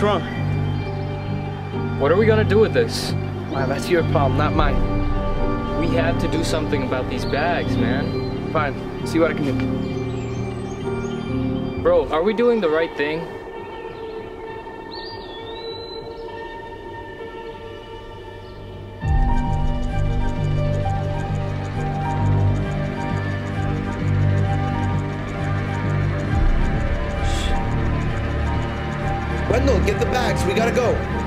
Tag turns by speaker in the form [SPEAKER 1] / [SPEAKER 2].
[SPEAKER 1] What's wrong?
[SPEAKER 2] What are we gonna do with this?
[SPEAKER 1] Wow, that's your problem, not mine.
[SPEAKER 2] We have to do something about these bags, man.
[SPEAKER 1] Fine, see what I can do.
[SPEAKER 2] Bro, are we doing the right thing?
[SPEAKER 3] Wendell, get the bags. We gotta go.